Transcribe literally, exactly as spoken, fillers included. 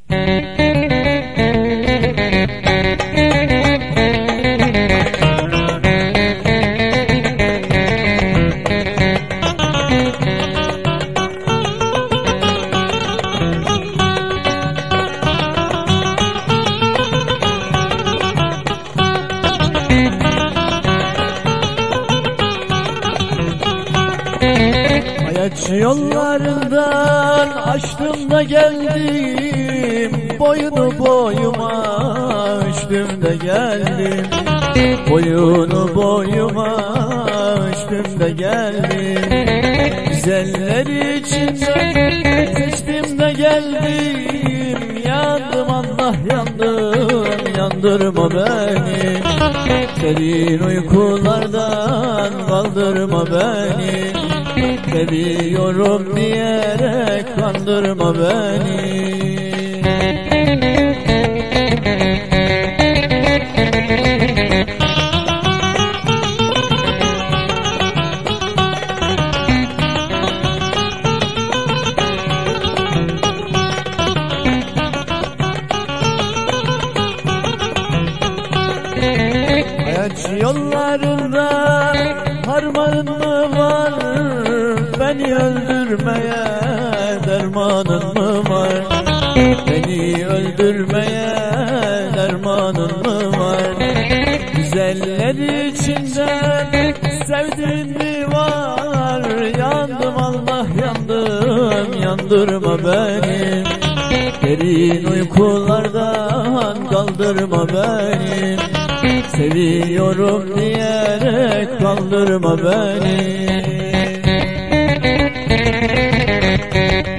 Hayat yollarından açtım da geldim, boyunu boyuma ölçtüm de geldim, boyunu boyuma ölçtüm de geldim. Güzeller içinden seçtim de geldim, yandım Allah yandım, yandırma beni, derin uykulardan kaldırma beni, seviyorum diyerek kandırma beni. Hayat yollarında harmanın mı var, beni öldürmeye dermanın mı var, beni öldürmeye dermanın mı var? Güzeller içinden sevdiğin mi var? Yandım Allah yandım, yandırma beni, derin uykulardan kaldırma beni, seviyorum diyerek kaldırma beni.